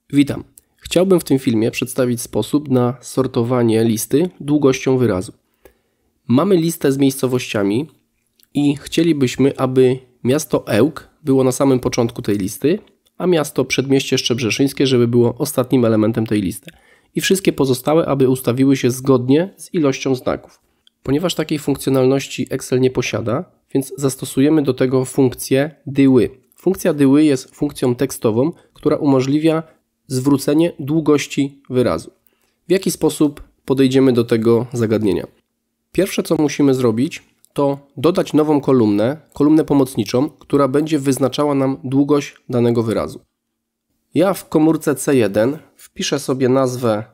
Witam. Chciałbym w tym filmie przedstawić sposób na sortowanie listy długością wyrazu. Mamy listę z miejscowościami i chcielibyśmy, aby miasto Ełk było na samym początku tej listy, a miasto Przedmieście Szczebrzeszyńskie, żeby było ostatnim elementem tej listy. I wszystkie pozostałe, aby ustawiły się zgodnie z ilością znaków. Ponieważ takiej funkcjonalności Excel nie posiada, więc zastosujemy do tego funkcję dyły. Funkcja dyły jest funkcją tekstową, która umożliwia zwrócenie długości wyrazu. W jaki sposób podejdziemy do tego zagadnienia? Pierwsze, co musimy zrobić, to dodać nową kolumnę pomocniczą, która będzie wyznaczała nam długość danego wyrazu. Ja w komórce C1 wpiszę sobie nazwę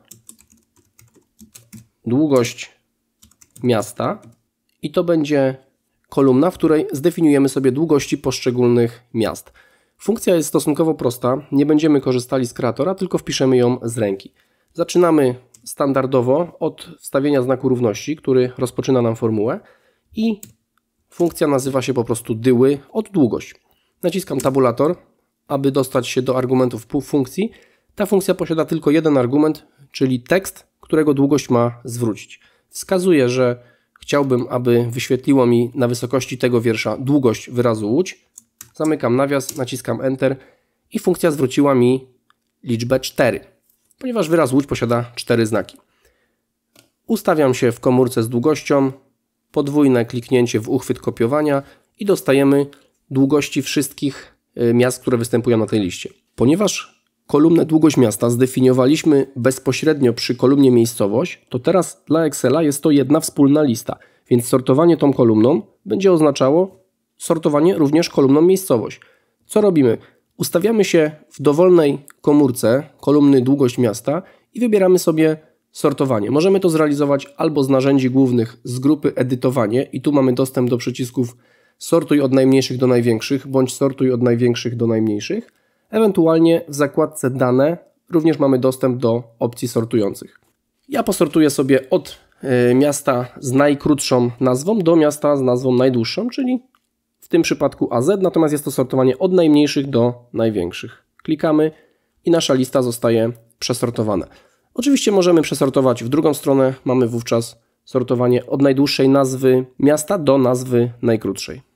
długość miasta i to będzie kolumna, w której zdefiniujemy sobie długości poszczególnych miast. Funkcja jest stosunkowo prosta, nie będziemy korzystali z kreatora, tylko wpiszemy ją z ręki. Zaczynamy standardowo od wstawienia znaku równości, który rozpoczyna nam formułę i funkcja nazywa się po prostu dyły od długość. Naciskam tabulator, aby dostać się do argumentów funkcji. Ta funkcja posiada tylko jeden argument, czyli tekst, którego długość ma zwrócić. Wskazuję, że chciałbym, aby wyświetliło mi na wysokości tego wiersza długość wyrazu Łódź. Zamykam nawias, naciskam Enter i funkcja zwróciła mi liczbę 4, ponieważ wyraz Łódź posiada 4 znaki. Ustawiam się w komórce z długością, podwójne kliknięcie w uchwyt kopiowania i dostajemy długości wszystkich miast, które występują na tej liście. Ponieważ kolumnę długość miasta zdefiniowaliśmy bezpośrednio przy kolumnie miejscowość, to teraz dla Excela jest to jedna wspólna lista, więc sortowanie tą kolumną będzie oznaczało sortowanie również kolumną miejscowość. Co robimy? Ustawiamy się w dowolnej komórce kolumny długość miasta i wybieramy sobie sortowanie. Możemy to zrealizować albo z narzędzi głównych z grupy edytowanie i tu mamy dostęp do przycisków sortuj od najmniejszych do największych bądź sortuj od największych do najmniejszych. Ewentualnie w zakładce dane również mamy dostęp do opcji sortujących. Ja posortuję sobie od miasta z najkrótszą nazwą do miasta z nazwą najdłuższą, czyli w tym przypadku AZ, natomiast jest to sortowanie od najmniejszych do największych. Klikamy i nasza lista zostaje przesortowana. Oczywiście możemy przesortować w drugą stronę, mamy wówczas sortowanie od najdłuższej nazwy miasta do nazwy najkrótszej.